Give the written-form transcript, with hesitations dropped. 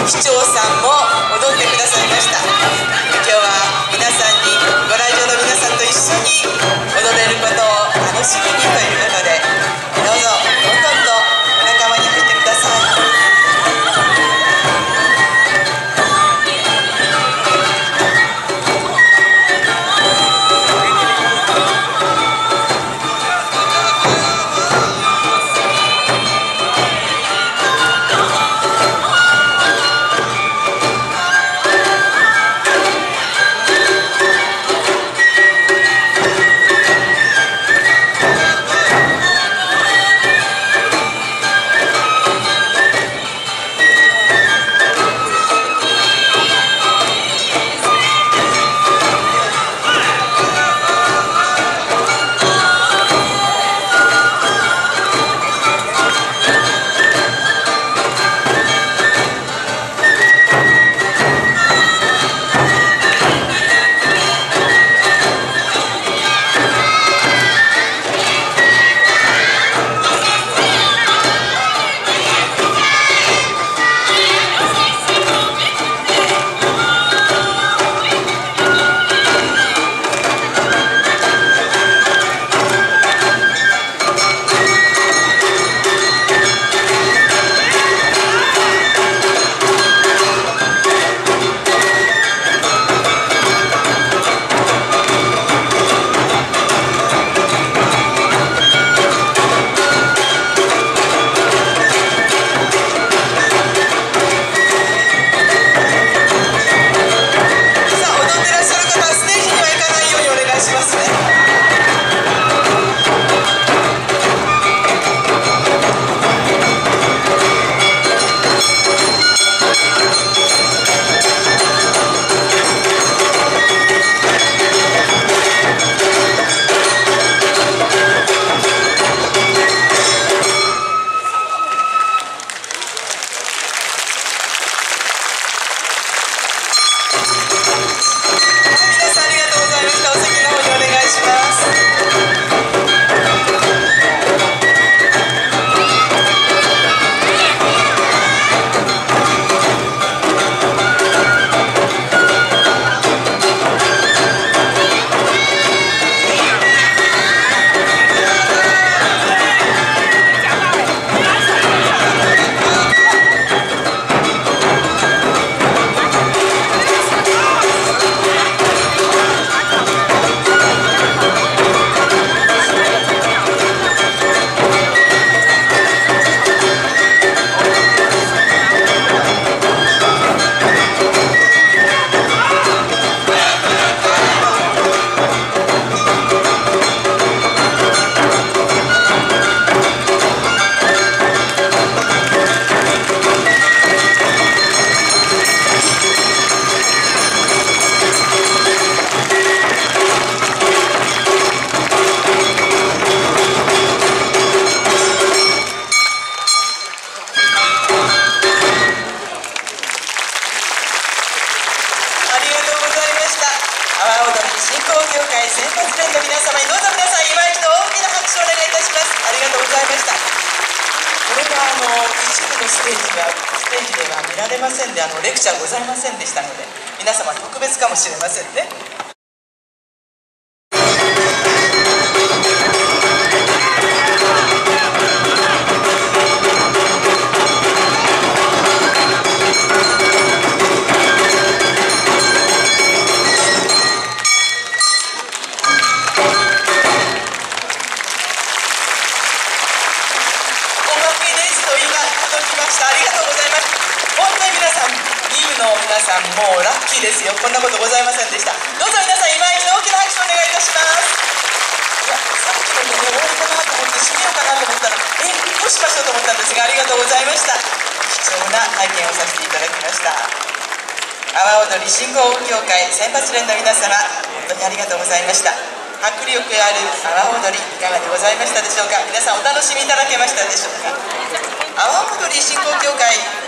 市長さんも踊ってくださいました。今日は皆さんに、ご来場の皆さんと一緒に踊れることを楽しみにということで、どうぞどんどんとお仲間に入ってください。振興協会選抜連の皆様にどうぞ皆さん今一度大きな拍手をお願いいたします。ありがとうございました。これは一部のステージでは見られませんで、レクチャーございませんでしたので、皆様特別かもしれませんね。ありがとうございます。本当に皆さん、2部の皆さん、もうラッキーですよ。こんなことございませんでした。どうぞ皆さん、今一度大きな拍手をお願いいたします。いや、さっきので終わりかなと思って、締めようかなと思ったら、どうしましょうと思ったんですが、ありがとうございました。貴重な体験をさせていただきました。阿波踊り振興協会選抜連の皆様、本当にありがとうございました。迫力ある阿波踊り、いかがでございましたでしょうか。皆さん、お楽しみいただけましたでしょうか。阿波踊り振興協会